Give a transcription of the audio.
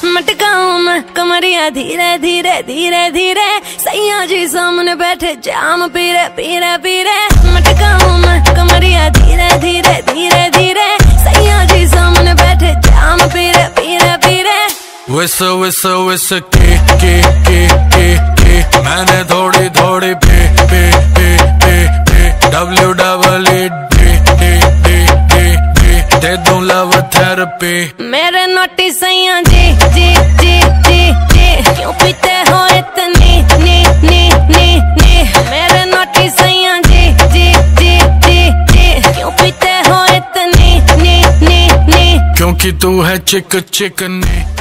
मटकाऊं मैं कमरिया धीरे धीरे धीरे धीरे, सैया जी सामने बैठे जाम पीरे पीरे पीरे। मटकाऊं मैं कमरिया धीरे धीरे धीरे धीरे, सैया जी सामने बैठे जाम पीरे पीरे पीरे। विस विस विस के मैंने थोड़ी थोड़ी पे दे दूं लव थेरेपी। मेरे नोटी सैया जी जी जी जी जी, क्यों पीते हो इतनी नी नी नी नी। मेरे नोटी सैया जी जी जी जी जी, क्यों पीते हो इतनी नी नी नी। क्योंकि तू है चिक चिकनी।